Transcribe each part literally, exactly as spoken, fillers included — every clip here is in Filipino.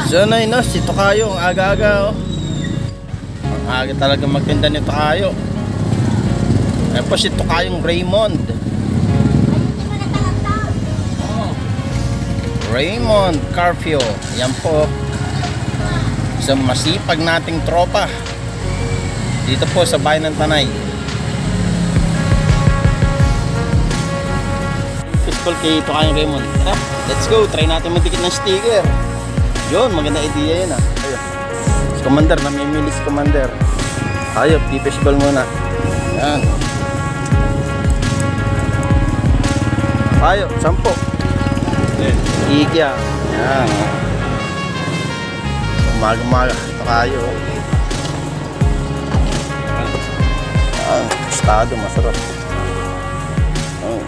So na yun, no? Si Tokayo, ang aga-aga, oh. Ang aga talaga magtinda ni Tokayo. Ayan po si Tokayong Raymond. Raymond Carpio. Yan po. Isang masipag nating tropa dito po sa bayan ng Tanay. Fishball kay Tokayong Raymond. Tara, let's go. Try natin magdikit ng sticker. Yun, maganda idea yun, ah. Ayun. Si Commander, namimili si Commander. Ayop, fishball muna. Yan. Ayop, sampo. Igya. Yan. Umaga-umaga. Ito kayo. Yan. Estado, masarap. Yan.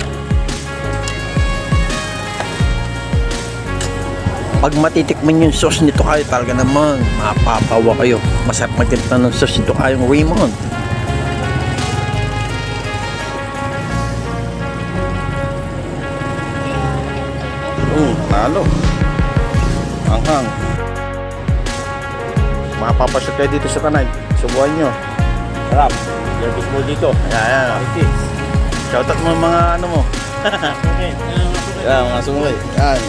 Pag matitikman yung sauce nito kayo, talaga naman mapapawa kayo. Masarap magtinda ng sauce nito kayong Raymond. Oh, nalo. Anghang. Mapapasok kayo dito sa Tanay. Subuhan nyo. Sarap. Service mo dito. Ayan, ayan. Shoutout mo mga ano mo. Ayan, mga sumukay. Ayan.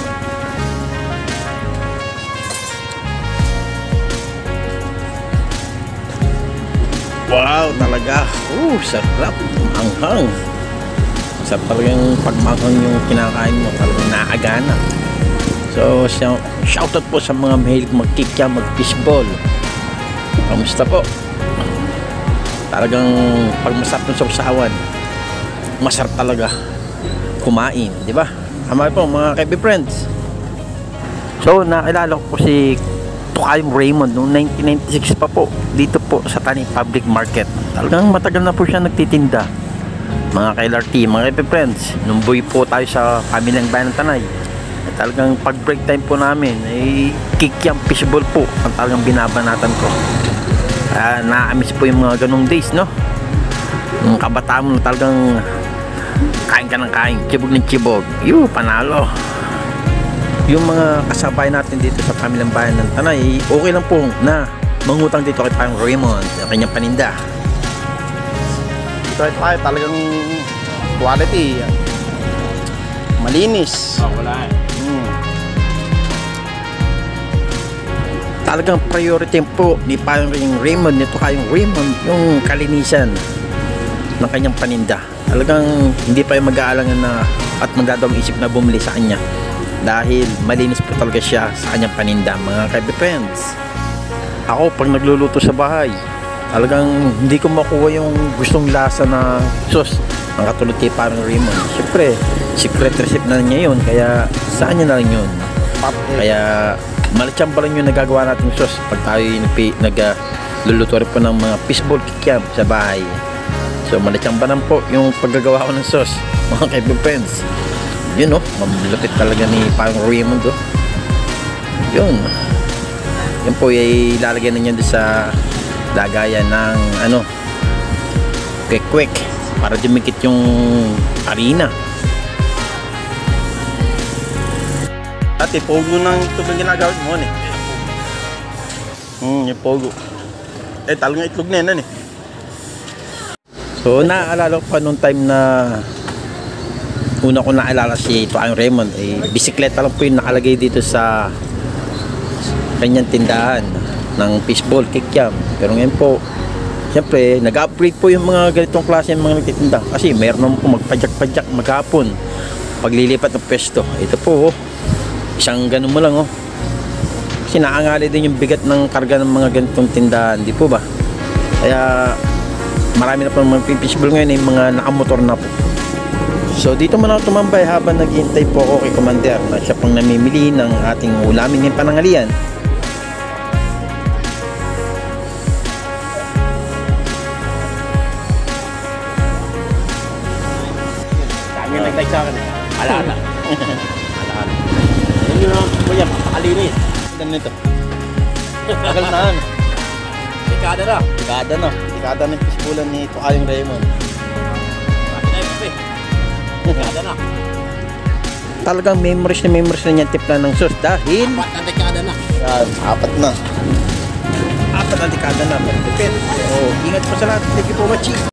Wow, talaga. Oh, sarap. Anghang. Sarap talagang pagmanghang yung kinakain mo. Talagang nakagana. So, shoutout po sa mga mahilig magkikya, mag-fishball. Kamusta po? Talagang pag masarap ng sausawan, masarap talaga kumain, di ba? Tama po mga K B friends. So, nakilala ko po si Tokayong Raymond noong nineteen ninety-six pa po dito po sa Tanay Public Market. Talagang matagal na po siya nagtitinda. Mga K L R T, mga K B friends, nung buhay po tayo sa kamilang bayan ng Tanay, eh, talagang pag break time po namin ay eh, kikyang fishball po ang talagang binabanatan ko. Uh, na-amiss po yung mga ganong days, no? Yung kabataan mo na talagang kain ka ng kain, chibog ng chibog, yung panalo. Yung mga kasabay natin dito sa kamilang bayan ng Tanay, okay lang po na mangutang dito kay Tokayong Raymond, ang kanyang paninda. Ito ay tayo talagang quality, malinis. Oh, wala eh. Hmm. Talagang priority po ni Tokayong Raymond, ni Tokayong Raymond, yung kalinisan ng kanyang paninda. Talagang hindi pa yung mag-aalangan na at magdadawang isip na bumili sa kanya. Dahil malinis po talaga siya sa kanyang paninda, mga K B friends. Ako pag nagluluto sa bahay, talagang hindi ko makuha yung gustong lasa na sauce ang katulad kay Tokayong Raymond. Siyempre, secret recipe na niya yun, kaya sa kanya na lang yun. Kaya malachamba lang yung nagagawa natin sauce pag tayo nagluluto rin po ng mga fishball kikiam sa bahay. So malachamba lang po yung paggagawa ko ng sauce, mga K B friends. Yun, oh, mamlupit talaga ni Tokayong Raymond, oh. Yun. Yan po ay ilalagay na niya doon sa lagayan ng ano, quick quick para dumikit yung harina. At ipogo ng tubig ginagamit mo, eh. Hmm, yung pogo. Eh, talagang itlog na yan, eh. So, naaalala ko pa nung time na una ko naalala si Tokayong Raymond, eh, bisikleta lang po yung nakalagay dito sa kanyang tindahan ng fishball kikiam. Pero ngayon po, siyempre, nag-upgrade po yung mga ganitong klase ng mga nagtitinda. Kasi meron naman po magpadyak-padyak maghapon paglilipat ng pwesto. Ito po, oh, isang ganun mo lang, oh. Kasi naangali din yung bigat ng karga ng mga ganitong tindahan, di po ba? Kaya marami na po mga fishball ngayon, yung mga nakamotor na po. So dito man ako tumambay habang naghihintay po ako kay Commander na siya pang namimili ng ating ulamin ng panangalian. Kanya nag-like sa akin eh. Alala. Alala. Yun yung kuya, pakalinis. Ganun nito. Tagal na ano. Dekada na. Dekada na. Dekada na yung fishballan ni Tokayong Raymond. Dekada na. talagang memories na memories na niyan tipla ng sauce dahil Apat na dekada na. yan, apat na. Apat na dekada na. Pagtipid. So, ingat po sa lahat. Thank you for watching.